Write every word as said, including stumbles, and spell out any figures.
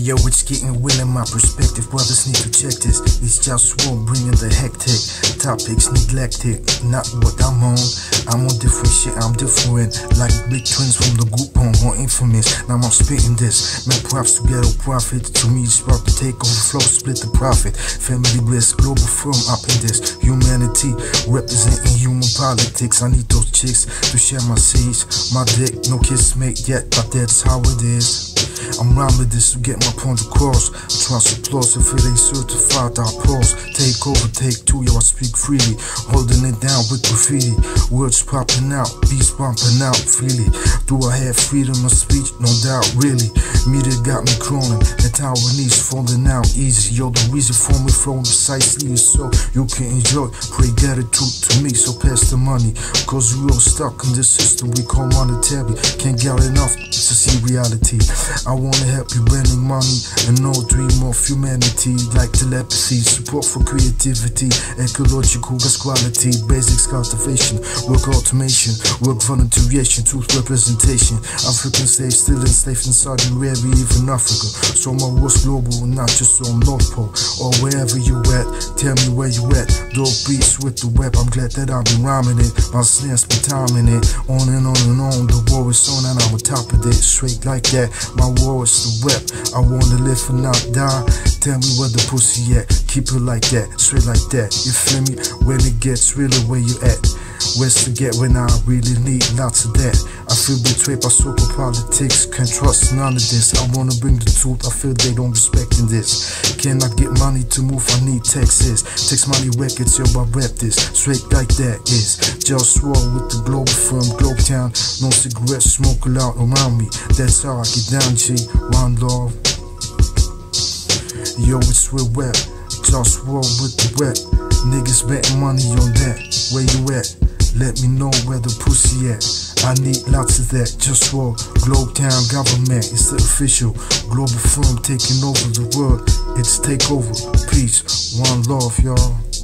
Yo, it's getting real in my perspective. Brothers need to check this. It's just war bringing the hectic. Topics neglected, not what I'm on. I'm on different shit, I'm different. Like big twins from the group home, more infamous. Now I'm spitting this. Man, props to ghetto profit. To me, it's about to take over flow, split the profit. Family bliss, global firm up in this. Humanity, representing human politics. I need those chicks to share my seeds. My dick, no kiss mate yet, but that's how it is. I'm rhyming this to get my point across. I trust applause if it ain't certified, I pause. Take over, take two, yo, I speak freely. Holding it down with graffiti. Words popping out, beats bumping out freely. Do I have freedom of speech? No doubt, really. Media got me crawling, the tower knees falling out easy. Yo, the reason for me flowing precisely is so you can enjoy. Pray gratitude to me, so pass the money. Cause we all stuck in this system we call monetary. Can't get enough to see reality. I wanna help you bringing money and no dream of humanity. Like telepathy, support for creativity, ecological gas quality, basics cultivation, work automation, work volunteeration, truth representation. African slaves still enslaved in Saudi Arabia, even Africa. So my work's global, not just on North Pole or wherever you at. Tell me where you at. Dope beats with the web. I'm glad that I've been rhyming it. My snares be timing it. On and on and on. The war is on and I'm on top of it. Straight like that. My war is the web. I wanna live and not die. Tell me where the pussy at. Keep it like that. Straight like that. You feel me? When it gets realer, where you at? Where's to get when I really need lots of that? I feel betrayed by so-called politics. Can't trust none of this. I wanna bring the truth. I feel they don't respect in this. Can I get money to move? I need Texas. Text money records, yo, I rap this. Straight like that is just war with the global firm, Globe Town. No cigarettes, smoke loud around me. That's how I get down, G. One love. Yo, it's real web. Just war with the web. Niggas betting money on that. Where you at? Let me know where the pussy at. I need lots of that. Just war. Globe Town government. It's the official global firm taking over the world. It's takeover. Peace. One love, y'all.